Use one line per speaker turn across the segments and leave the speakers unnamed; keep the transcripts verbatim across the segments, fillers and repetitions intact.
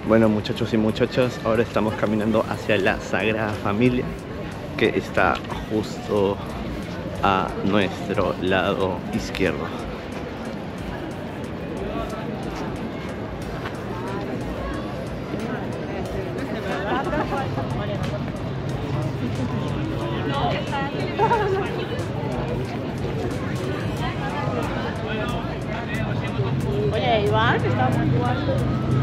Bueno, muchachos y muchachas, ahora estamos caminando hacia la Sagrada Familia, que está justo a nuestro lado izquierdo.
Oye, Iván, estamos jugando.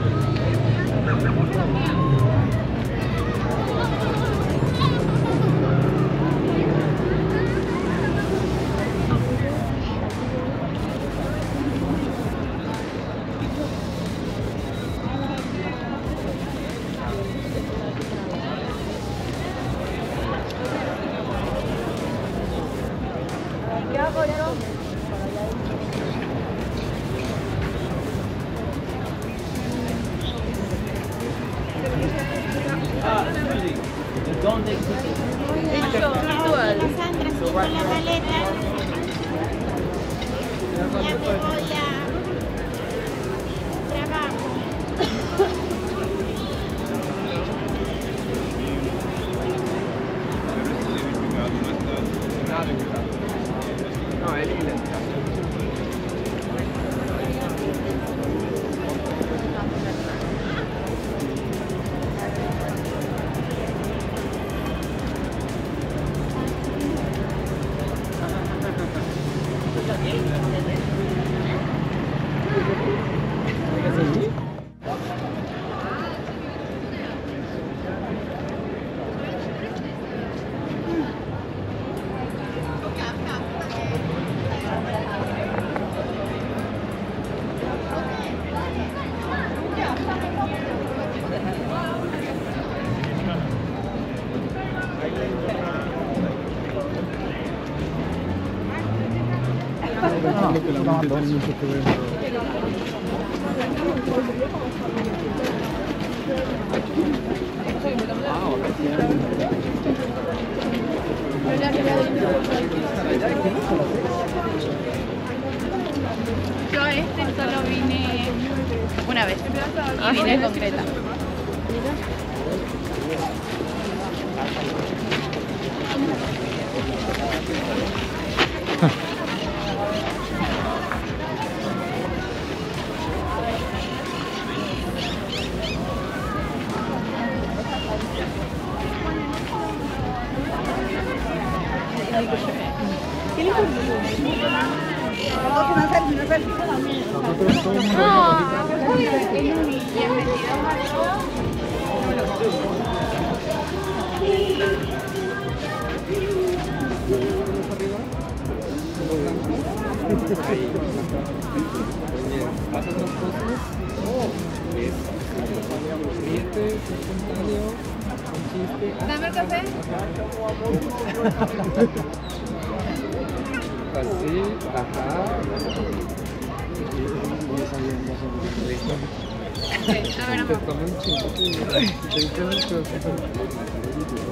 ¿Qué hago yo?
¿Dónde?
Sandra, sí, con la maleta. Ya me voy a trabajo.
No, él y la...
Yo a este solo vine una vez y vine con Greta.
Pasas las cosas. Es ríete, es espontáneo, un chiste.
Dame el café.
Así, ajá.
A ver,
Te toman un chingo. Te dicen mucho.